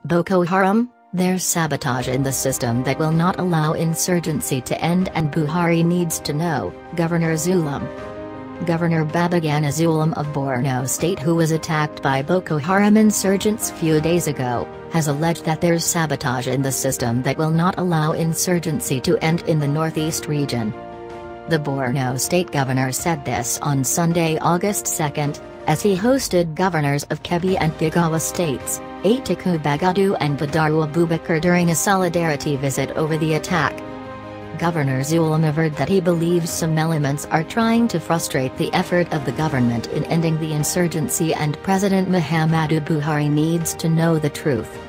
Boko Haram, there's sabotage in the system that will not allow insurgency to end and Buhari needs to know, Governor Zulum. Governor Babagana Zulum of Borno State, who was attacked by Boko Haram insurgents few days ago, has alleged that there's sabotage in the system that will not allow insurgency to end in the northeast region. The Borno State governor said this on Sunday, August 2, as he hosted governors of Kebbi and Jigawa states, Atiku, Bagudu and Badaru Abubakar during a solidarity visit over the attack. Governor Zulum averred that he believes some elements are trying to frustrate the effort of the government in ending the insurgency and President Muhammadu Buhari needs to know the truth.